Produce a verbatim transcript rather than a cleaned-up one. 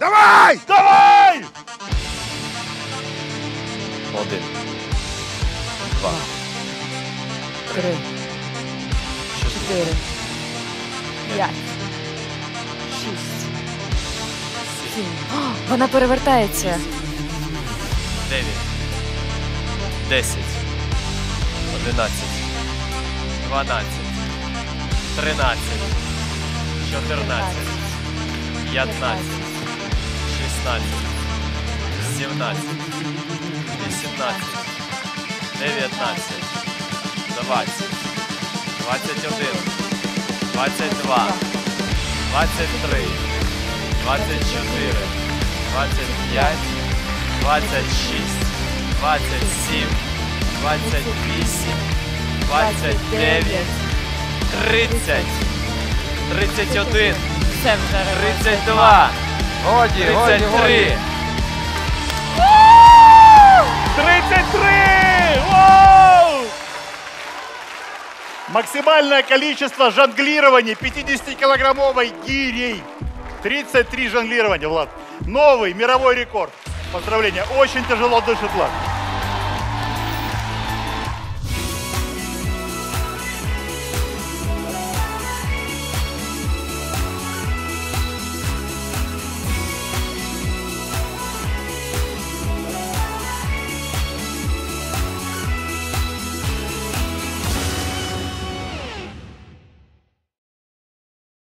Давай! Давай! Один. Два. Три. Чотири. П'ять. Шість. Сім. О, вона перевертається. Дев'ять. Десять. Одинадцять. Дванадцять. Тринадцять. Чотирнадцять. П'ятнадцять. Шістнадцять. Сімнадцять. Вісімнадцять. Дев'ятнадцять. Двадцять. Двадцять один. Двадцять два. Двадцять три. Двадцять чотири. Двадцять п'ять. Двадцять шість. Двадцять сім. Двадцять вісім. Двадцять дев'ять. Тридцять. Тридцять один. Все вже. Тридцять два. Годі, годі, Тридцять три. тридцать три! Вау! Максимальное количество жонглирований пятидесятикилограммовой гирей. тридцать три жонглирования, Влад. Новый мировой рекорд. Поздравления. Очень тяжело дышит, Влад.